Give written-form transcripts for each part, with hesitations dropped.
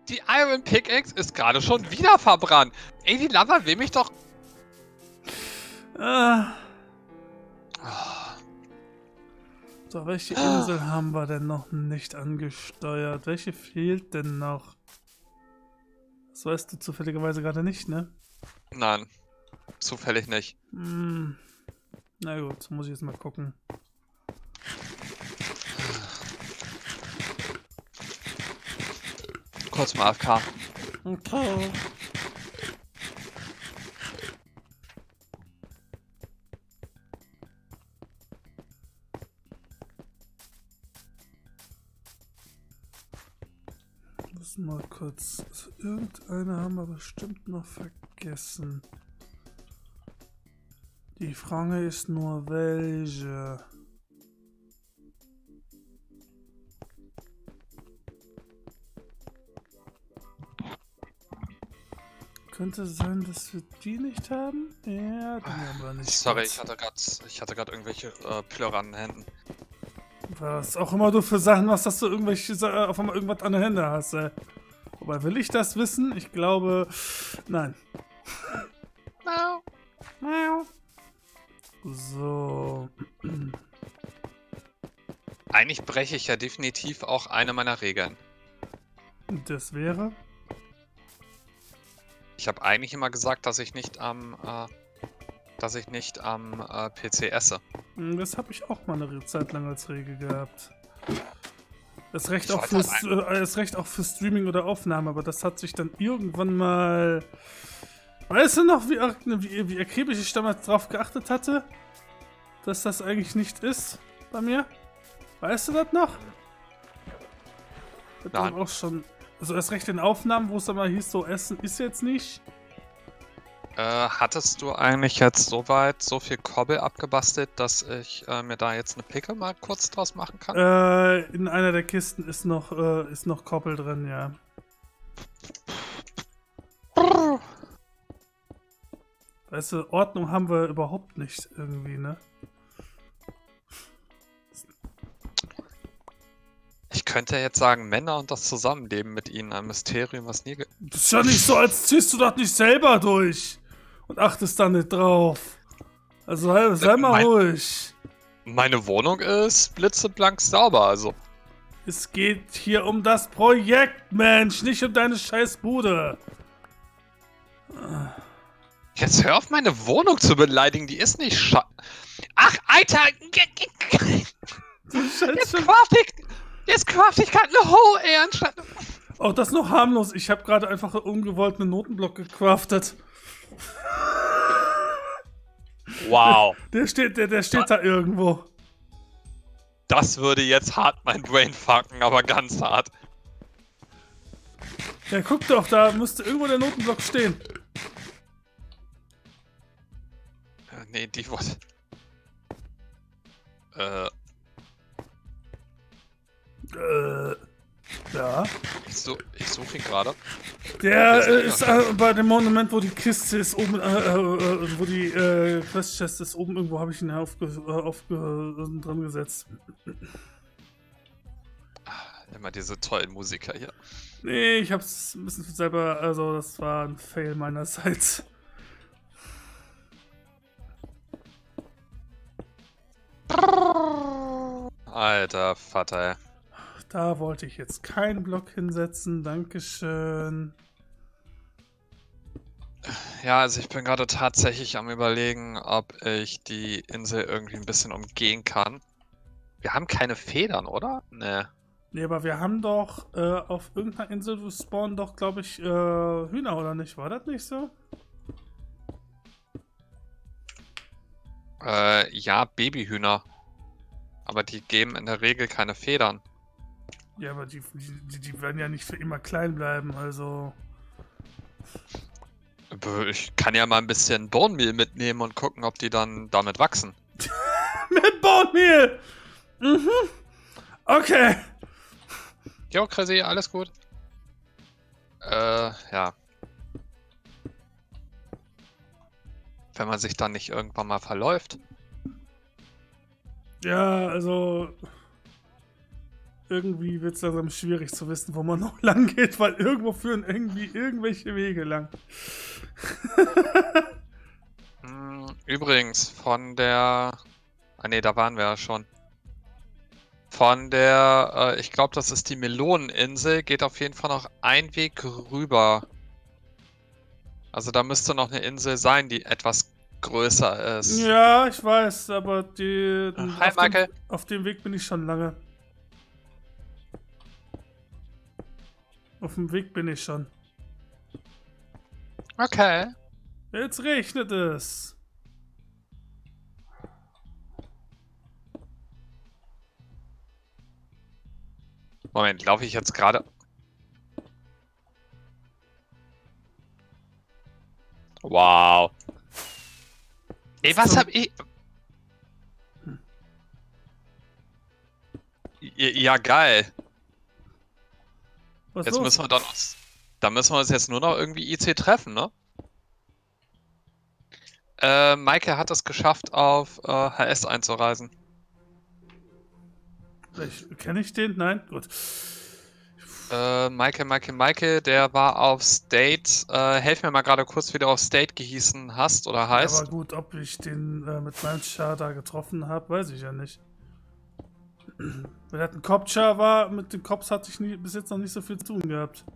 Die Iron Pickaxe ist gerade schon wieder verbrannt. Ey, die Lava will mich doch... So, welche Insel haben wir denn noch nicht angesteuert? Welche fehlt denn noch? Das weißt du zufälligerweise gerade nicht, ne? Nein, zufällig nicht. Hm. Na gut, muss ich jetzt mal gucken. Kurz mal AFK. Okay. Müssen mal kurz. Also irgendeine haben wir bestimmt noch vergessen. Die Frage ist nur, welche. Könnte sein, dass wir die nicht haben? Ja, die haben wir nicht. Sorry, jetzt. ich hatte gerade irgendwelche Plörrer an den Händen. Was auch immer du für Sachen hast, dass du irgendwelche auf einmal irgendwas an den Händen hast, ey. Wobei, will ich das wissen? Ich glaube, nein. No. Miau. So. Eigentlich breche ich ja definitiv auch eine meiner Regeln. Das wäre? Ich habe eigentlich immer gesagt, dass ich nicht am PC esse. Das habe ich auch mal eine Zeit lang als Regel gehabt. Das Recht, Ich auch wollte fürs, das Recht auch für Streaming oder Aufnahme, aber das hat sich dann irgendwann mal... Weißt du noch, wie akribisch ich damals drauf geachtet hatte? Dass das eigentlich nicht ist bei mir? Weißt du das noch? Das war Nein. auch schon... Also erst recht in Aufnahmen, wo es dann mal hieß, so Essen ist jetzt nicht. Hattest du eigentlich jetzt soweit so viel Kobbel abgebastelt, dass ich mir da jetzt eine Pickel mal kurz draus machen kann? In einer der Kisten ist noch Koppel drin, ja. Weißt du, Ordnung haben wir überhaupt nicht irgendwie, ne? Ich könnte jetzt sagen, Männer und das Zusammenleben mit ihnen, ein Mysterium, was nie... Das ist ja nicht so, als ziehst du das nicht selber durch und achtest da nicht drauf. Also sei mal ruhig. Meine Wohnung ist blitzeblank sauber, also. Es geht hier um das Projekt, Mensch, nicht um deine scheiß Bude. Jetzt hör auf, meine Wohnung zu beleidigen, die ist nicht Ach, Alter! Jetzt craft ich gerade eine Hoe, ey, anstatt... Auch das noch harmlos. Ich habe gerade einfach ungewollt einen Notenblock gecraftet. Wow. Der steht da irgendwo. Das würde jetzt hart mein Brain fucken, aber ganz hart. Ja, guck doch, da müsste irgendwo der Notenblock stehen. Nee, die wurde... Ja. Ich suche ihn gerade. Der ist bei dem Monument, wo die Kiste ist, oben, wo die Quest Chest ist, oben irgendwo habe ich ihn dran gesetzt. Immer diese tollen Musiker hier. Nee, ich hab's ein bisschen selber, also das war ein Fail meinerseits. Alter Vater, ey. Da wollte ich jetzt keinen Block hinsetzen, dankeschön. Ja, also ich bin gerade tatsächlich am Überlegen, ob ich die Insel irgendwie ein bisschen umgehen kann. Wir haben keine Federn, oder? Nee. Nee, aber wir haben doch auf irgendeiner Insel spawnen doch, glaube ich, Hühner, oder nicht? War das nicht so? Ja, Babyhühner. Aber die geben in der Regel keine Federn. Ja, aber die werden ja nicht für immer klein bleiben, also... Ich kann ja mal ein bisschen Bone Meal mitnehmen und gucken, ob die dann damit wachsen. Mit Bone Meal! Mhm. Okay. Jo, Chrissy, alles gut. Ja. Wenn man sich dann nicht irgendwann mal verläuft. Ja, also... irgendwie wird es langsam schwierig zu wissen, wo man noch lang geht, weil irgendwo führen irgendwie irgendwelche Wege lang. Übrigens, von der... Ah ne, da waren wir ja schon. Von der, ich glaube, das ist die Meloneninsel, geht auf jeden Fall noch ein Weg rüber. Also da müsste noch eine Insel sein, die etwas größer ist. Ja, ich weiß, aber Hi, Michael. Auf dem Weg bin ich schon lange. Auf dem Weg bin ich schon. Okay. Jetzt regnet es. Moment, laufe ich jetzt gerade... Wow. Ey, was hab ich... Ja, geil. Was Jetzt los? müssen wir dann... Da müssen wir uns jetzt nur noch irgendwie IC treffen, ne? Maike hat es geschafft, auf HS einzureisen. Kenne ich den? Nein? Gut. Maike, der war auf State. Helf mir mal gerade kurz, wie du auf State gehießen hast oder heißt. Aber gut, ob ich den mit meinem Char da getroffen habe, weiß ich ja nicht. Wenn er ein Cop-Char war, mit den Cops hatte ich bis jetzt noch nicht so viel zu tun gehabt.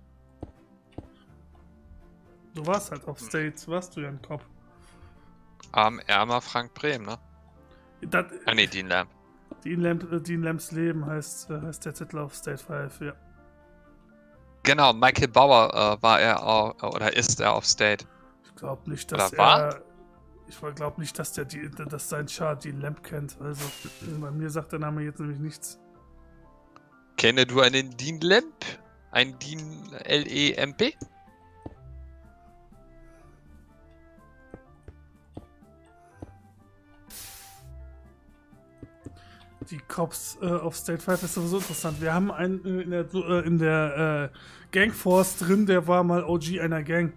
Du warst halt auf State, warst du ja ein Cop. Ärmer Frank Brehm, ne? Ah ne, Dean Lamb. Dean Lambs Leben heißt der Titel auf State 5, ja. Genau, Michael Bauer war er auch, oder ist er auf State. Ich glaube nicht, dass glaube nicht, dass dass sein Char Dean Lamb kennt. Also bei mir sagt der Name jetzt nämlich nichts. Kenne du einen Dean Lamb? Ein Dean L-E-M-P? Die Cops auf State 5 ist sowieso interessant. Wir haben einen in der Gangforce drin, der war mal OG einer Gang.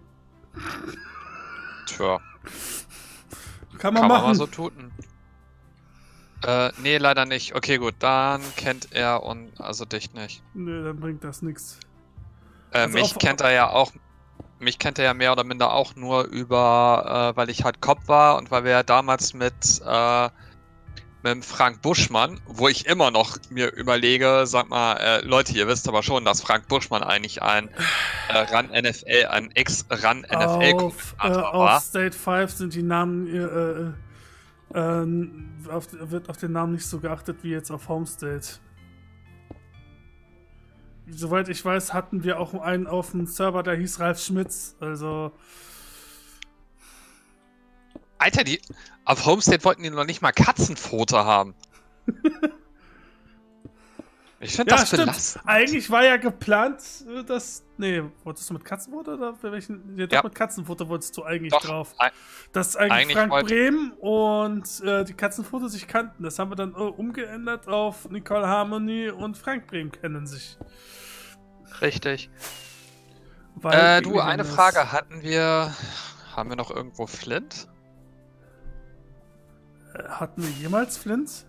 Tja. Kann man machen. Mal so tun. Nee, leider nicht. Okay, gut, dann kennt er und also dich nicht. Nö, dann bringt das nichts. Mich kennt er ja mehr oder minder auch nur über, weil ich halt Cop war und weil wir ja damals mit dem Frank Buschmann, wo ich immer noch mir überlege, sag mal, Leute, ihr wisst aber schon, dass Frank Buschmann eigentlich ein Ex-Run-NFL-Kommentator war. Auf State 5 sind die Namen, wird auf den Namen nicht so geachtet wie jetzt auf Homestate. Soweit ich weiß, hatten wir auch einen auf dem Server, der hieß Ralf Schmitz, also... Alter, auf Homestead wollten die noch nicht mal Katzenfoto haben. Ich finde das belastend. Eigentlich war ja geplant, dass... Nee, wolltest du mit Katzenfoto oder für welchen? Ja, doch, mit Katzenfoto wolltest du eigentlich drauf. Dass eigentlich Frank Brehm und die Katzenfoto sich kannten. Das haben wir dann umgeändert auf Nicole Harmony und Frank Brehm kennen sich. Richtig. Weil du, eine Frage haben wir noch irgendwo Flint? Hatten wir jemals Flint?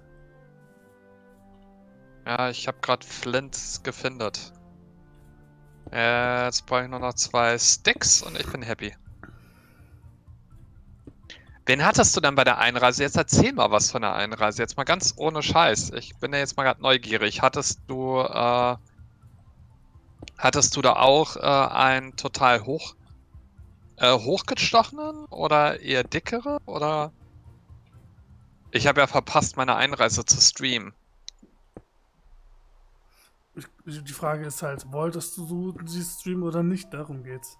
Ja, ich habe gerade Flint gefindet. Jetzt brauche ich nur noch 2 Sticks und ich bin happy. Wen hattest du denn bei der Einreise? Jetzt erzähl mal was von der Einreise. Jetzt mal ganz ohne Scheiß. Ich bin ja jetzt mal gerade neugierig. Hattest du da auch einen total hochgestochenen oder eher dickere? Oder? Ich habe ja verpasst, meine Einreise zu streamen. Die Frage ist halt, wolltest du sie streamen oder nicht? Darum geht's.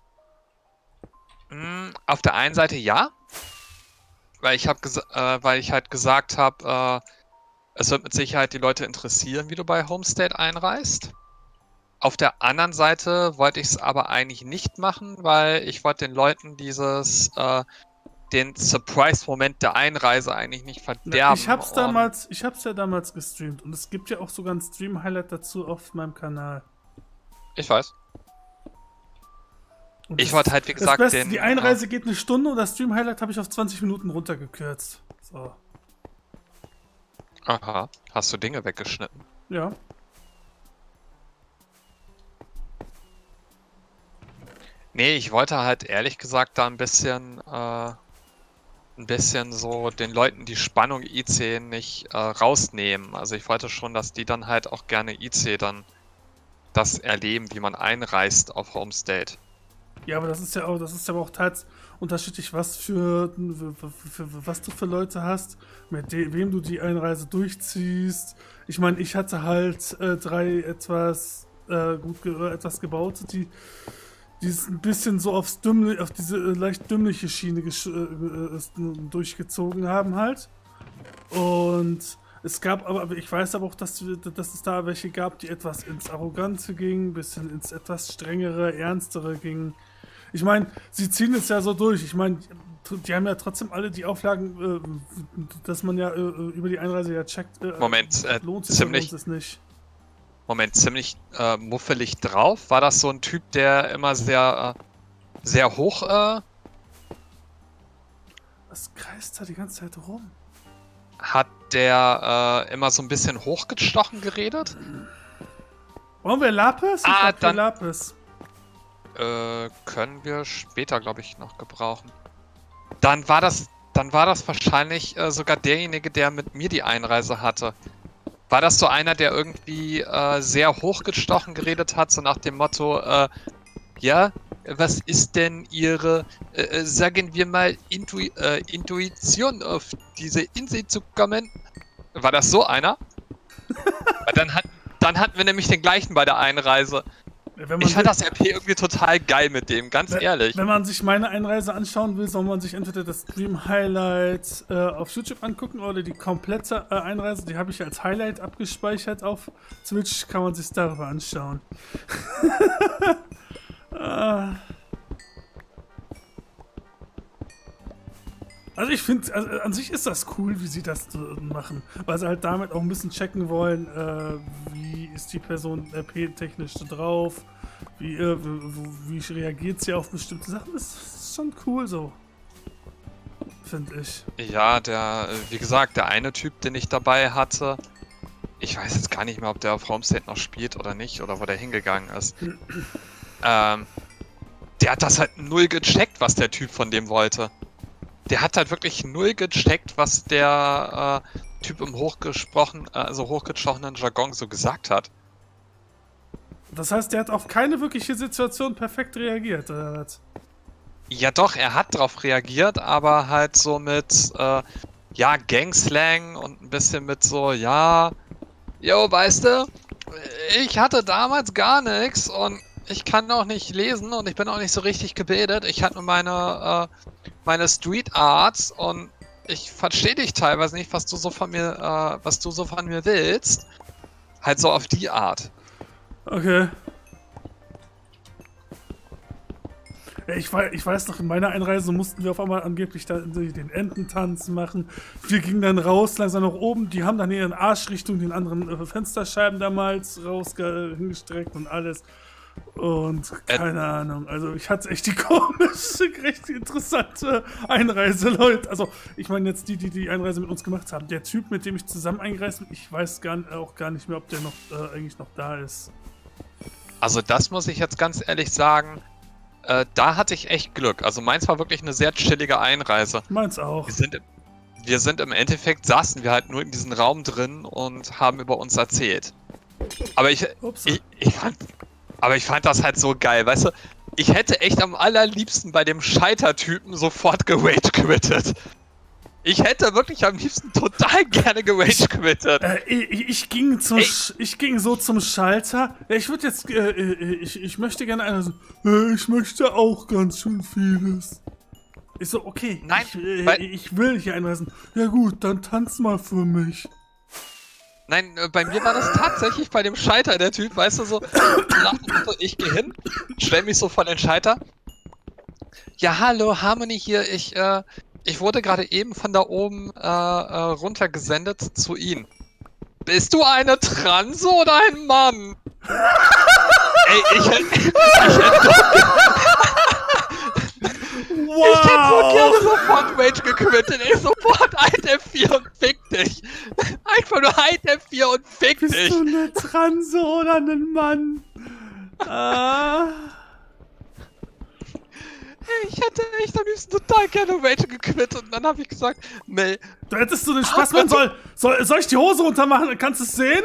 Auf der einen Seite ja. Weil ich halt gesagt habe, es wird mit Sicherheit die Leute interessieren, wie du bei Homestead einreist. Auf der anderen Seite wollte ich es aber eigentlich nicht machen, weil ich wollte den Leuten den Surprise-Moment der Einreise eigentlich nicht verderben. Ich hab's ja damals gestreamt und es gibt ja auch sogar ein Stream-Highlight dazu auf meinem Kanal. Ich weiß. Und ich wollte halt, wie gesagt, die Einreise geht eine Stunde und das Stream-Highlight habe ich auf 20 Minuten runtergekürzt. So. Aha. Hast du Dinge weggeschnitten? Ja. Nee, ich wollte halt ehrlich gesagt da ein bisschen so den Leuten die Spannung IC nicht rausnehmen. Also ich wollte schon, dass die dann halt auch gerne IC dann das erleben, wie man einreist auf Homestate. Ja, aber das ist ja aber auch unterschiedlich, was was du für Leute hast, wem du die Einreise durchziehst. Ich meine, ich hatte halt drei etwas gebaute, die es ein bisschen so auf diese leicht dümmliche Schiene durchgezogen haben halt. Und es gab aber ich weiß aber auch, dass es da welche gab, die etwas ins Arrogante gingen, ein bisschen ins etwas strengere, ernstere gingen. Ich meine, sie ziehen es ja so durch. Ich meine, die haben ja trotzdem alle die Auflagen, dass man ja über die Einreise ja checkt. Moment, lohnt sich oder lohnt es nicht? Moment, ziemlich muffelig drauf. War das so ein Typ, der immer sehr hoch... Was kreist da die ganze Zeit rum? Hat der immer so ein bisschen hochgestochen geredet? Wollen wir Lapis? Dann Lapis. Können wir später, glaube ich, noch gebrauchen. Dann war das wahrscheinlich sogar derjenige, der mit mir die Einreise hatte. War das so einer, der irgendwie sehr hochgestochen geredet hat, so nach dem Motto, ja, was ist denn Ihre, sagen wir mal, Intuition, auf diese Insel zu kommen? War das so einer? Weil dann hatten wir nämlich den gleichen bei der Einreise. Ich fand das RP irgendwie total geil mit dem, ganz ehrlich. Wenn man sich meine Einreise anschauen will, soll man sich entweder das Stream-Highlight auf YouTube angucken oder die komplette Einreise. Die habe ich als Highlight abgespeichert auf Twitch. Kann man sich darüber anschauen. Also ich finde, an sich ist das cool, wie sie das machen, weil sie halt damit auch ein bisschen checken wollen, wie ist die Person RP-technisch so drauf, wie reagiert sie auf bestimmte Sachen. Das ist schon cool so, finde ich. Ja, wie gesagt, der eine Typ, den ich dabei hatte, ich weiß jetzt gar nicht mehr, ob der auf Homestate noch spielt oder nicht, oder wo der hingegangen ist. Der hat das halt null gecheckt, was der Typ von dem wollte. Der hat halt wirklich null gecheckt, was der Typ im hochgestochenen Jargon so gesagt hat. Das heißt, der hat auf keine wirkliche Situation perfekt reagiert, oder was? Ja doch, er hat drauf reagiert, aber halt so mit, ja, Gangslang und ein bisschen mit so, ja, jo, weißt du, ich hatte damals gar nichts und ich kann auch nicht lesen und ich bin auch nicht so richtig gebildet. Ich hatte nur meine Street Arts und ich verstehe dich teilweise nicht, was du so von mir willst. Halt so auf die Art. Okay. Ja, ich weiß noch, in meiner Einreise mussten wir auf einmal angeblich den Ententanz machen. Wir gingen dann raus, langsam nach oben. Die haben dann ihren Arsch Richtung den anderen Fensterscheiben damals hingestreckt und alles. Und keine Ahnung, also ich hatte echt die komische, recht interessante Einreise, Leute. Also ich meine jetzt die Einreise mit uns gemacht haben. Der Typ, mit dem ich zusammen eingereist bin, ich weiß auch gar nicht mehr, ob der noch eigentlich noch da ist. Also das muss ich jetzt ganz ehrlich sagen, da hatte ich echt Glück. Also meins war wirklich eine sehr chillige Einreise. Meins auch. Wir sind im Endeffekt, saßen wir halt nur in diesem Raum drin und haben über uns erzählt. Aber ich fand das halt so geil, weißt du? Ich hätte echt am allerliebsten bei dem Scheitertypen sofort gerage-quittet. Ich hätte wirklich am liebsten total gerne gerage-quittet. Ich ging so zum Schalter. Ich würde jetzt, ich möchte gerne einer ich möchte auch ganz schön vieles. Ich so, okay, nein, ich will hier einreisen. Ja gut, dann tanz mal für mich. Nein, bei mir war das tatsächlich bei dem Scheiter, der Typ, weißt du, so, ich gehe hin, stell mich so vor den Scheiter. Ja, hallo, Harmony hier, ich wurde gerade eben von da oben runtergesendet zu Ihnen. Bist du eine Transe oder ein Mann? Ey, ich hätte so gerne sofort Rage gequittet, ey, sofort Alt F4 und fick dich. Einfach nur Alt F4 und fick dich. Bist du eine Transe oder ein Mann? hätte echt am liebsten total gerne Rachel gequittet. Und dann habe ich gesagt, nee. Da hättest du den Spaß, man soll ich die Hose runter machen, dann kannst du es sehen?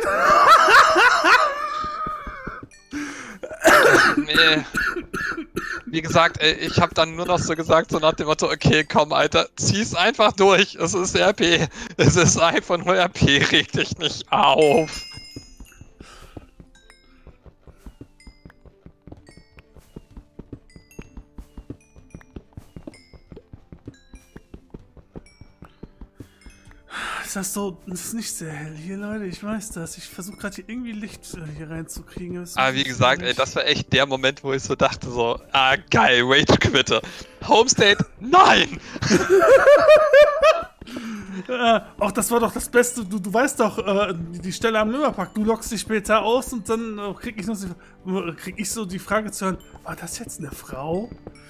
Nee. Wie gesagt, ich habe dann nur noch so gesagt, so nach dem Motto, okay, komm, Alter, zieh's einfach durch. Es ist RP. Es ist einfach nur RP, reg dich nicht auf. Das ist nicht sehr hell hier, Leute, ich weiß das. Ich versuche gerade hier irgendwie Licht hier reinzukriegen. Aber wie gesagt, ey, das war echt der Moment, wo ich so dachte, so, geil, Rage Quitter. Homestate, nein! Auch das war doch das Beste, du weißt doch, die Stelle am Nimmerpark, du loggst dich später aus und dann krieg ich so die Frage zu hören, war das jetzt eine Frau?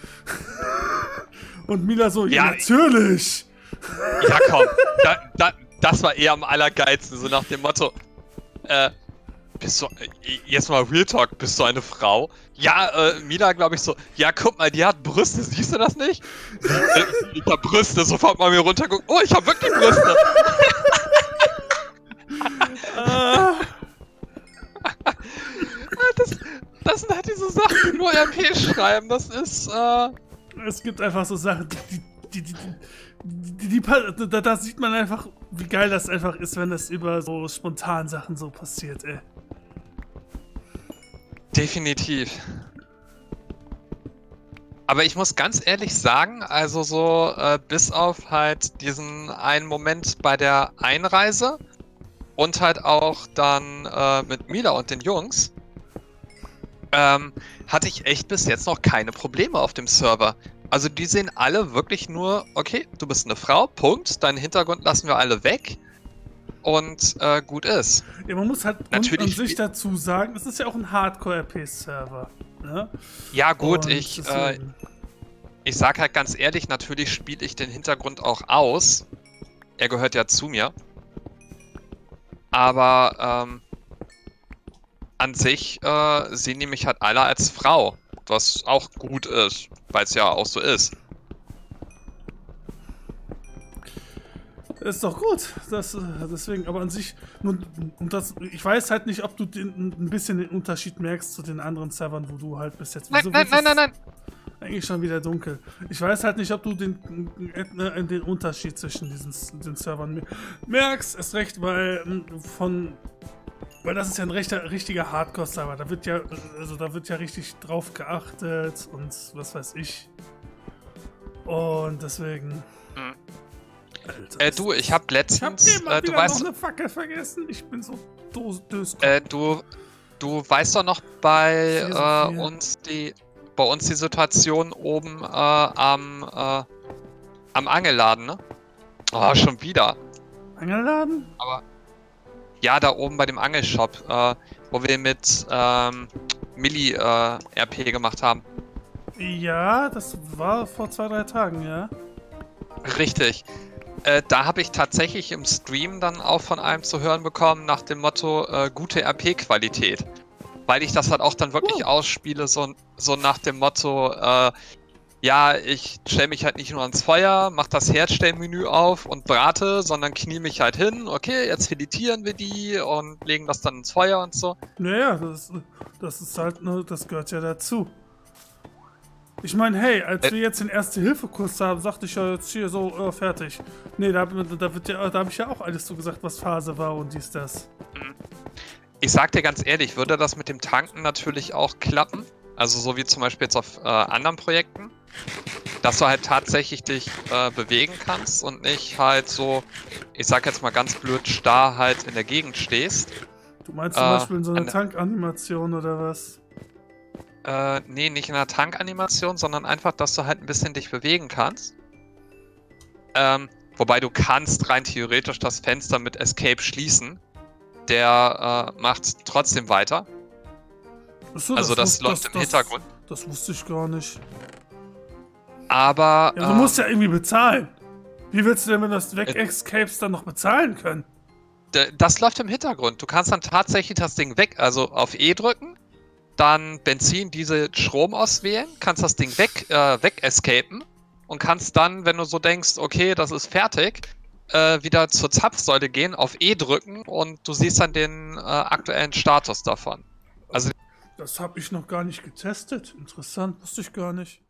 Und Mila so, ja natürlich! Ja komm, das war eher am allergeilsten, so nach dem Motto, bist du, jetzt mal Real Talk, bist du eine Frau? Ja, Mila glaube ich so, ja guck mal, die hat Brüste, siehst du das nicht? Ich hab Brüste, sofort mal mir runtergucken, oh, ich hab wirklich Brüste! Das sind halt diese Sachen, die nur RP schreiben, das ist, Es gibt einfach so Sachen, da sieht man einfach, wie geil das einfach ist, wenn das über so spontan Sachen so passiert, ey. Definitiv. Aber ich muss ganz ehrlich sagen, also so bis auf halt diesen einen Moment bei der Einreise und halt auch dann mit Mila und den Jungs, hatte ich echt bis jetzt noch keine Probleme auf dem Server. Also die sehen alle wirklich nur, okay, du bist eine Frau, Punkt, deinen Hintergrund lassen wir alle weg und gut ist. Ja, man muss halt natürlich an sich dazu sagen, es ist ja auch ein Hardcore-RP-Server. Ne? Ja gut, ich sag halt ganz ehrlich, natürlich spiele ich den Hintergrund auch aus. Er gehört ja zu mir. Aber an sich sehen die mich halt alle als Frau. Was auch gut ist, weil es ja auch so ist. Ist doch gut, deswegen, aber an sich, ich weiß halt nicht, ob du ein bisschen den Unterschied merkst zu den anderen Servern, wo du halt bis jetzt... Nein. Eigentlich schon wieder dunkel. Ich weiß halt nicht, ob du den Unterschied zwischen den Servern merkst, erst recht, weil das ist ja ein richtiger Hardcore-Server. Da wird ja richtig drauf geachtet und was weiß ich. Und deswegen. Alter, du, ich hab letztens. Ich hab immer noch eine Fackel vergessen. Ich bin so dös. Du weißt doch noch bei uns die Situation oben am Angelladen, ne? Oh, schon wieder. Angelladen? Aber. Ja, da oben bei dem Angelshop, wo wir mit Milli RP gemacht haben. Ja, das war vor 2-3 Tagen, ja. Richtig. Da habe ich tatsächlich im Stream dann auch von einem zu hören bekommen, nach dem Motto gute RP-Qualität. Weil ich das halt auch dann wirklich ausspiele, so nach dem Motto, ja, ich stelle mich halt nicht nur ans Feuer, mach das Herstellmenü auf und brate, sondern knie mich halt hin, okay, jetzt filetieren wir die und legen das dann ins Feuer und so. Naja, das ist halt, das gehört ja dazu. Ich meine, hey, als wir jetzt den Erste-Hilfe-Kurs haben, sagte ich ja jetzt hier so, fertig. Nee, da habe ich ja auch alles so gesagt, was Phase war und dies, das. Ich sag dir ganz ehrlich, würde das mit dem Tanken natürlich auch klappen? Also so wie zum Beispiel jetzt auf anderen Projekten, dass du halt tatsächlich dich bewegen kannst und nicht halt so, ich sag jetzt mal ganz blöd, starr halt in der Gegend stehst. Du meinst zum Beispiel in so einer Tankanimation oder was? Nee, nicht in einer Tankanimation, sondern einfach, dass du halt ein bisschen dich bewegen kannst. Wobei du kannst rein theoretisch das Fenster mit Escape schließen. Der macht trotzdem weiter. Achso, also das läuft im Hintergrund. Das wusste ich gar nicht. Aber... Ja, du musst ja irgendwie bezahlen. Wie willst du denn, wenn das Weg-Escapes dann noch bezahlen können? Das läuft im Hintergrund. Du kannst dann tatsächlich das Ding also auf E drücken, dann Benzin, Diesel, Strom auswählen, kannst das Ding weg-escapen und kannst dann, wenn du so denkst, okay, das ist fertig, wieder zur Zapfsäule gehen, auf E drücken und du siehst dann den aktuellen Status davon. Also Das habe ich noch gar nicht getestet. Interessant, wusste ich gar nicht.